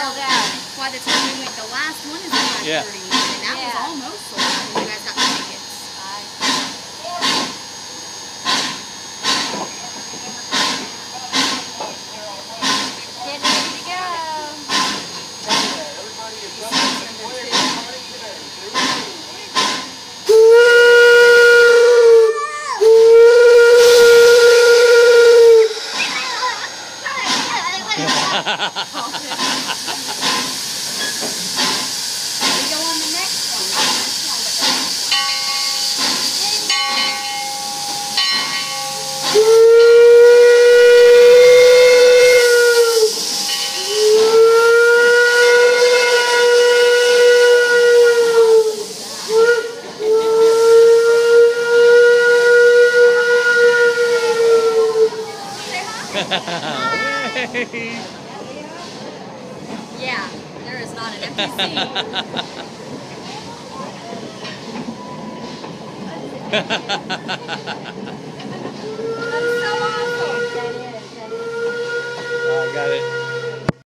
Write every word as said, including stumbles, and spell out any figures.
sold out. By the time we went, the last one is five thirty, yeah. And that yeah. was almost sold out when you guys got the tickets. Getting ready to go. Yeah, there is not an empty seat.